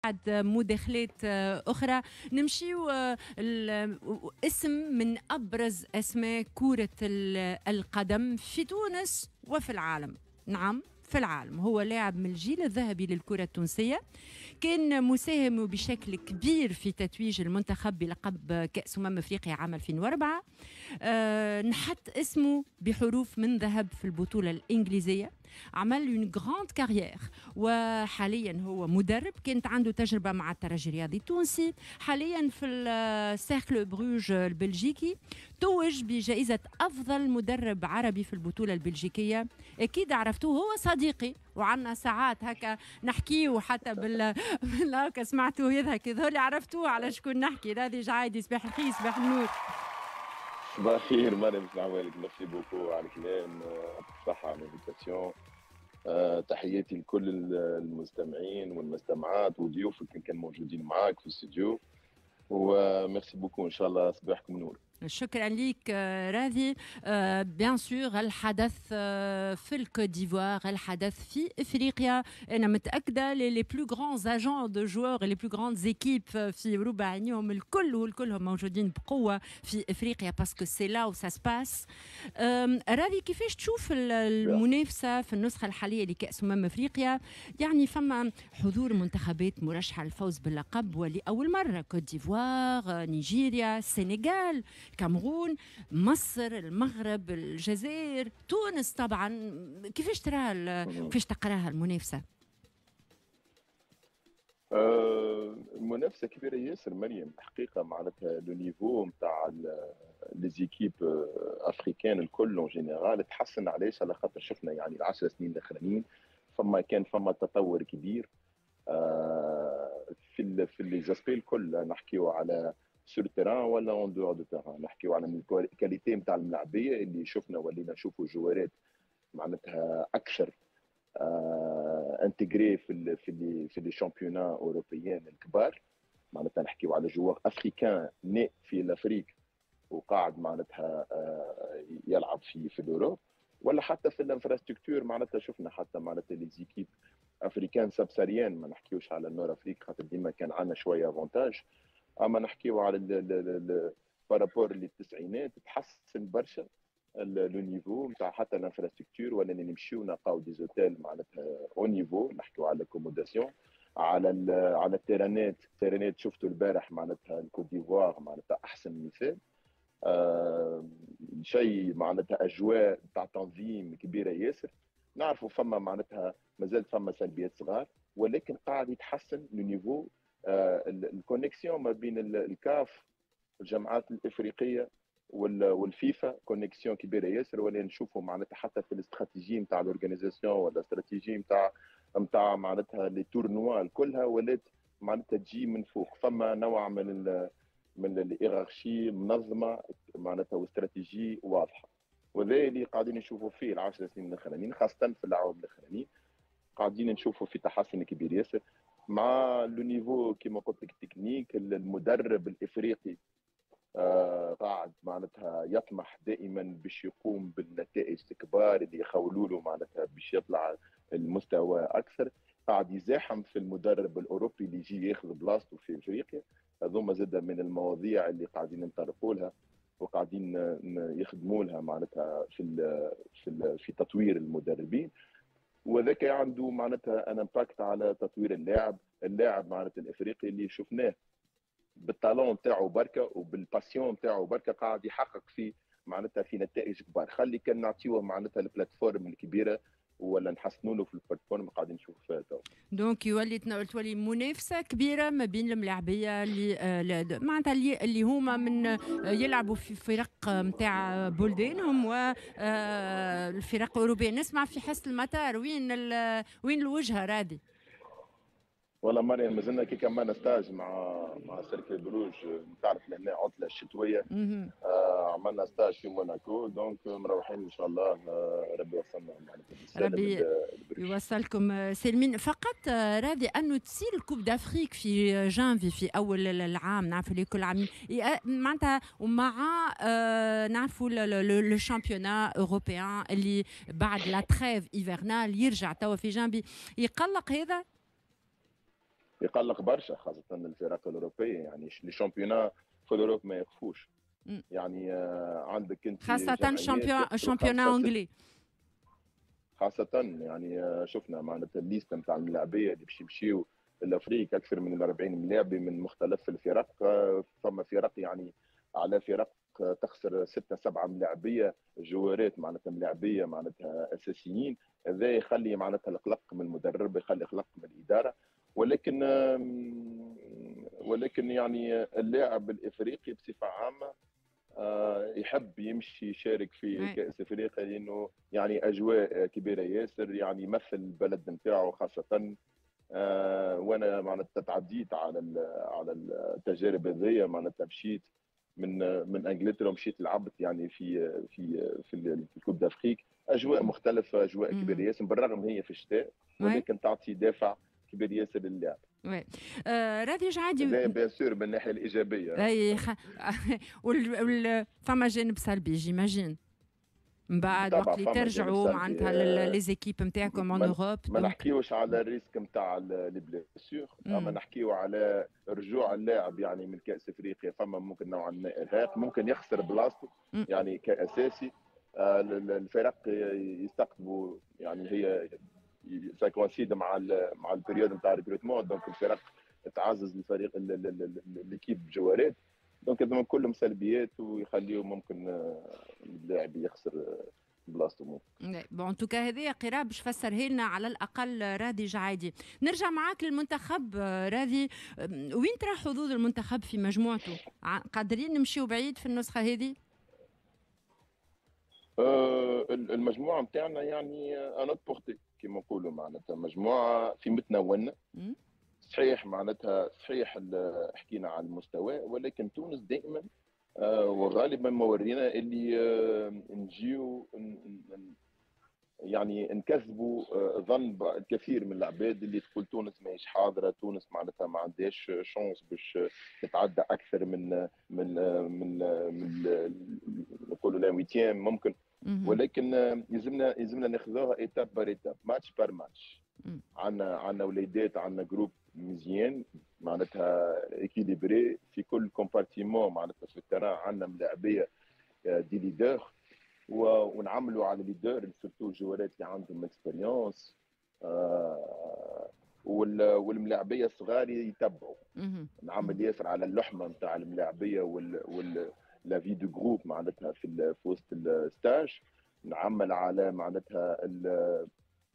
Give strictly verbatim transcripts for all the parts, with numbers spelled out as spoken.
مداخلات أخرى نمشيو اسم من أبرز أسماء كرة القدم في تونس وفي العالم. نعم في العالم، هو لاعب من الجيل الذهبي للكرة التونسية، كان مساهم بشكل كبير في تتويج المنتخب بلقب كأس أمم أفريقيا عام ألفين وأربعة. أه نحط اسمه بحروف من ذهب في البطولة الإنجليزية، عمل اون غراند كارير، وحاليا هو مدرب، كانت عنده تجربة مع الترجي الرياضي التونسي، حاليا في السيركل بروج البلجيكي، توج بجائزة أفضل مدرب عربي في البطولة البلجيكية. أكيد عرفتوه، هو صديقي وعنا ساعات هكا نحكيه، وحتى بال هكا سمعتوه يضحك يظهر عرفتوه على شكون نحكي. راضي جعايدي، صباح الخير. صباح النور. صباح الخير مريم، السلام عليكم. ميرسي بوكو على الكلام، يعطيك الصحة على الانفيتاسيون. أه تحياتي لكل المستمعين والمستمعات وضيوفك اللي كانوا موجودين معاك في الاستوديو، وميرسي بوكو. ان شاء الله صباحكم نور. شكرا لك راضي. بيان سور الحدث في الكوت ديفوار، الحدث في افريقيا. انا متاكده لي بلو غران اجون دو جوور، لي بلو غران زيكيب في ربع عينيهم الكل والكلهم موجودين بقوه في افريقيا، باسكو سي لا و سا سباس. راضي، كيفاش تشوف المنافسه في النسخه الحاليه لكاس امم افريقيا؟ يعني فما حضور منتخبات مرشحه للفوز باللقب، ولاول مره كوت ديفوار، نيجيريا، السنغال، الكاميرون، مصر، المغرب، الجزائر، تونس. طبعا كيفاش تراها، كيفاش تقراها المنافسه؟ المنافسه كبيره ياسر مريم، حقيقه معناتها لو نيفو نتاع لي زيكيب افريكان الكل اون جينيرال تحسن. علاش؟ على خاطر شفنا يعني العشر سنين الاخرانيين فما كان فما تطور كبير في ال في لي زاسبي الكل، نحكيو على سور التيران ولا اون دور دو تيران، نحكيو على الكاليتي نتاع الملاعبيه اللي شفنا ولينا نشوفوا جوارات معناتها اكثر آه انتجري في ال في ال في لي شامبيونا اوروبيين الكبار. معناتها نحكيو على جوار افريكان ني في الافريك وقاعد معناتها آه يلعب في في الاوروب، ولا حتى في الانفراستركتور. معناتها شفنا حتى معناتها لي زيكيب افريكان سبساريان، ما نحكيوش على النور افريك خاطر ديما كان عندنا شويه افونتاج، اما نحكيو على بارابور للتسعينات تحسن برشا لو نيفو نتاع حتى الانفراستركتور، ولا نمشيو نلقاو دي زوتيل معناتها او نيفو، نحكيو على الاكوموداسيون، على ال على التيرانات. التيرانات شفتوا البارح معناتها الكوت ديفوار معناتها احسن مثال. آه شيء معناتها اجواء تاع تنظيم كبيره ياسر. نعرفوا فما معناتها مازال فما سلبيات صغار، ولكن قاعد يتحسن لو نيفو. آه الكونيكسيون ما بين الكاف الجامعات الافريقيه والفيفا كونيكسيون كبيره ياسر، ولا نشوفوا معناتها حتى في الاستراتيجيه نتاع الاورجانيزاسيون ولا الاستراتيجيه نتاع نتاع معناتها لي تورنوا كلها ولات معناتها تجي من فوق. فما نوع من ال من الإيرارشي منظمه معناتها واستراتيجي واضحه، وذا اللي قاعدين نشوفوا فيه العشر سنين الاخرانيين، خاصه في العوام الاخرانيين قاعدين نشوفوا في تحسن كبير ياسر مع لو نيفو كيما قلت لك التكنيك. المدرب الافريقي آه قاعد معناتها يطمح دائما باش يقوم بالنتائج الكبار اللي يخولوا له معناتها باش يطلع المستوى اكثر. قاعد يزاحم في المدرب الاوروبي اللي يجي ياخذ بلاصته في افريقيا. هذوما زاد من المواضيع اللي قاعدين نطرقوا لها وقاعدين يخدموا لها معناتها في ال في ال في تطوير المدربين، وذاك عنده معناتها ان امباكت على تطوير اللاعب. اللاعب معناتها الافريقي اللي شفناه بالطالون نتاعو بركه وبالباسيون نتاعو بركه قاعد يحقق في معناتها في نتائج كبار. خلي كان نعطيوه معناتها البلاتفورم الكبيره ولا نحسنوا له في البلاتفورم قاعدين نشوفوا فيها تو. دونك يولي تولي منافسه كبيره ما بين الملاعبيه اللي معناتها اللي, اللي هما من يلعبوا في فرق نتاع بلدانهم والفرق الاوروبيه. نسمع في حس المطار وين وين الوجهه راضي؟ والله مريم مازلنا كي كمان ستاج مع مع سيركل بروج، تعرف لهنا عطله الشتويه. آه عملنا ستاج في موناكو، دونك مروحين ان شاء الله. آه ربي يوصلنا ربي يوصلكم سالمين. فقط راضي انه تصير الكوب دافريك في جانفي في اول العام، نعرفوا اللي كل عام معناتها، ومع آه نعرفوا لو شامبيونا اوروبيان اللي بعد لا تريف ايفرنال يرجع توا في جانفي. يقلق هذا؟ يقلق برشا خاصه الفرق الاوروبيه، يعني لي شامبيونا في الاوروب ما يخفوش. مم. يعني آه، عندك انت خاصة جمعيات شامبيون يخسروا شامبيونا خمسه ست، انجلي. خاصه يعني آه، شفنا معناتها الليسته نتاع الملاعبيه اللي باش يمشيو لافريق، اكثر من أربعين ملاعبي من مختلف الفرق. آه، فما فرق يعني على فرق آه، تخسر ستة سبعة ملاعبية جوارات معناتها ملاعبية معناتها أساسيين. هذا يخلي معناتها القلق من المدرب، يخلي قلق من الإدارة. ولكن آم، ولكن يعني اللاعب الإفريقي بصفة عامة آه، يحب يمشي يشارك في Ouais. كأس افريقيا، لانه يعني اجواء كبيره ياسر، يعني يمثل البلد نتاعو خاصه. آه، وانا معناتها تعديت على على التجارب هذيا، معناتها مشيت من من انجلترا، ومشيت لعبت يعني في في في, في الكوب دافريك. اجواء مختلفه، اجواء كبيره Mhm. ياسر، بالرغم هي في الشتاء، Ouais. ولكن تعطي دافع كبير ياسر للاعب. Ouais. آه، راضي جعادي. هذا بيان سور من الناحيه الايجابيه. أي خ... وال... وال... فما جانب سلبي جيماجين من بعد طبعا وقت اللي فما جانب ترجعوا سلبي. معناتها لي زيكيب نتاعكم اون ما اوروب ما دونك. نحكيوش على الريسك نتاع لي بليسيور، اما نحكيو على رجوع اللاعب يعني من كاس افريقيا. فما ممكن نوعا ما ارهاق، ممكن يخسر بلاصته يعني كاساسي. آه، الفرق يستقطبوا يعني هي ساكونسيد مع ال مع البريود نتاع ريكروتمون، دونك الفرق تعزز الفريق ليكيب جوارات. دونك هذوما كلهم سلبيات ويخليو ممكن آه، اللاعب يخسر بلاصته. بون توكا هذه قراءة باش فسرها لنا على الاقل راضي جعيدي. نرجع معاك للمنتخب راضي، وين ترى حظوظ المنتخب في مجموعته؟ قادرين نمشيو بعيد في النسخة هذه؟ آه، المجموعه نتاعنا يعني انوت بورتي كيما نقولوا، معناتها مجموعه في متناولنا. صحيح معناتها صحيح حكينا على المستوى، ولكن تونس دائما آه، وغالبا ما ورينا اللي آه، نجيو يعني نكذبوا آه، ظن الكثير من العباد اللي تقول تونس ماهيش حاضره، تونس معناتها ما عندهاش شونس باش تتعدى اكثر من من من من نقولوا لا ويتيام ممكن. ولكن يلزمنا يلزمنا ناخذوها ايتاب بار ايتاب، ماتش بار ماتش. عندنا عندنا وليدات، عندنا جروب مزيان معناتها اكيليبري في كل كومبارتيمون، معناتها في التران عندنا ملاعبيه دي ليدر، ونعملوا على ليدر سورتو الجوارات اللي عندهم اكسبيريونس. آه والملاعبيه الصغار يتبعوا. نعمل ياسر على اللحمه نتاع الملاعبيه وال وال لا في دو جروب معناتها في, في وسط الستاج. نعمل على معناتها ال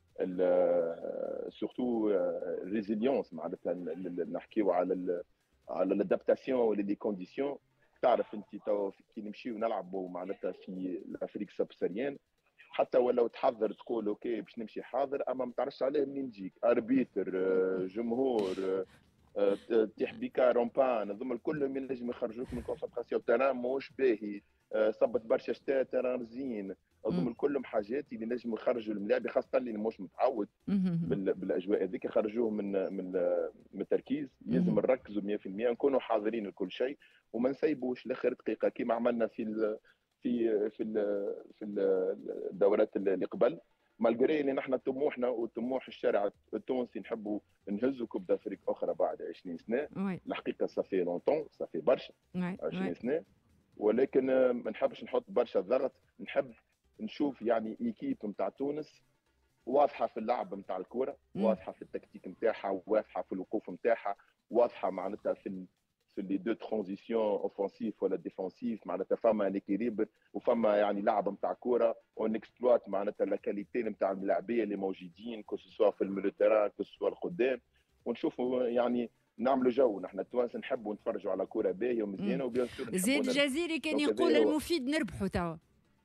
ال سورتو ريزيليونس، معناتها نحكيو على ال على الادابتاسيون ولا لي كونديسيون. تعرف انت تو كي نمشيو نلعبوا معناتها في الافريق سبساريان، حتى ولو تحضر تقول اوكي باش نمشي حاضر، اما ما تعرفش عليه منين تجيك اربيتر جمهور تيح بيكا رومبان، هذوما الكل ينجم يخرجوك من كونسنتراسيون تران موش باهي، صبت برشا شتاء تران زين. هذوما الكلهم حاجات اللي نجموا يخرجوا الملاعب، خاصه اللي مش متعود بالاجواء هذيك، يخرجوه من من من التركيز. لازم نركزوا مية بالمية، نكونوا حاضرين لكل شيء، وما نسيبوش لاخر دقيقه كما عملنا في ال في في ال في الدورات اللي قبل. مالغري اللي نحن طموحنا وطموح الشارع التونسي نحبوا نهزوا كوب دافريك اخرى بعد عشرين سنه. الحقيقه صافي لونتون، صافي برشا عشرين سنه، ولكن ما نحبش نحط برشا ضغط. نحب نشوف يعني ايكيب نتاع تونس واضحه في اللعب نتاع الكره، واضحه في التكتيك نتاعها، واضحه في الوقوف نتاعها، واضحه معناتها في في لي دو ترانزيسيون اوفونسيف ولا ديفونسيف. معناتها فما ليكيليبر وفما يعني لعب نتاع كوره، ونكسبلوات معناتها لا كاليتي نتاع اللاعبيه اللي موجودين كو سوا في الميلو تيران كو سوا القدام. ونشوفوا يعني نعملوا جو. نحن التوانسه نحبوا نتفرجوا على كوره باهيه ومزيانه، وبيان سور زيد الجزيري كان يقول المفيد نربحوا توا.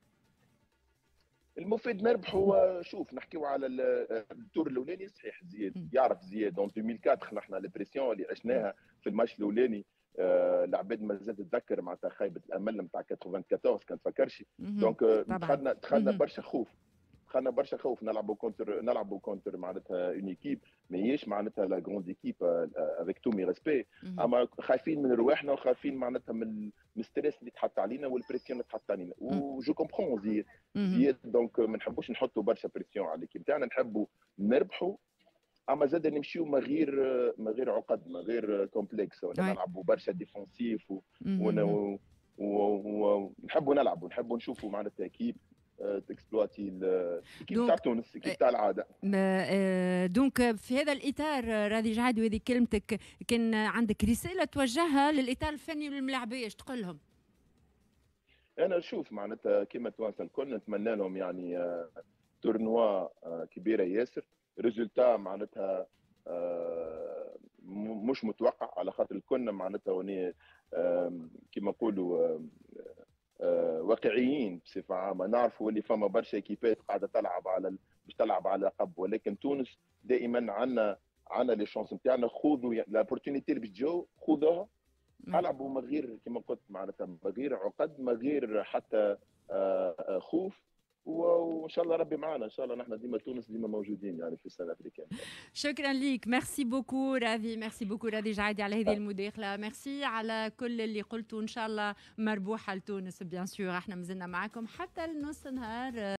المفيد نربحوا. شوف نحكيو على الدور الاولاني، صحيح زياد يعرف زياد دون ألفين وأربعة نحن البريسيون اللي عشناها في الماتش الاولاني. آه العباد ما زالت تتذكر معناتها خيبه الامل نتاع أربعة وثمانين كان تفكرش. دونك دخلنا دخلنا برشا خوف، دخلنا برشا خوف نلعبوا كونتر نلعبوا كونتر معناتها اون ايكيب ماهيش معناتها لا جروند ايكيب افيك تو مي ريسبي، اما خايفين من رواحنا وخايفين معناتها من الستريس اللي تحط علينا والبريسيون اللي تحط علينا. وجو كومبخون زياد زياد دونك ما نحبوش نحطوا برشا بريسيون على الايكيب تاعنا، نحبوا نربحوا اما زاد نمشيو من غير من غير عقد، من غير كومبلكس، ولا Ouais. نلعبوا برشا ديفونسيف و- Mhm. ون- و- ونحبوا نلعبوا، نحبوا نشوفوا معناتها اكيب تكسبلواتي الاكيب تاع دونك تونس، اكيب تاع العاده. دونك في هذا الاطار راضي جعاد، وهذه كلمتك، كان عندك رساله توجهها للاطار الفني والملاعبيه ايش تقول لهم؟ انا نشوف معناتها كيما توانسه الكل نتمنى لهم يعني آه، تورنوا آه، كبيره ياسر، ريزولتا معناتها آه، م- مش متوقع، على خاطر الكل معناتها وني آم، كيما نقولوا آم، آه، واقعيين بصفه عامه، نعرفوا اللي فما برشا اكيبات قاعده تلعب على ال- باش تلعب على لقب، ولكن تونس دائما عندنا عندنا لي شونس نتاعنا، خذوا لابورتينيتي اللي باش تجو خذوها، العبوا من غير كما قلت معناتها من غير عقد، من غير حتى آه، آه، خوف، و- وان شاء الله ربي معنا، ان شاء الله نحن ديما تونس ديما موجودين يعني في السنه الافريقيه. شكرا ليك، ميرسي بوكو راضي، ميرسي بوكو راضي جعيدي على هذه المداخله، ميرسي على كل اللي قلته، ان شاء الله مربوحه لتونس بيان سور، احنا مازلنا معكم حتى النص نهار.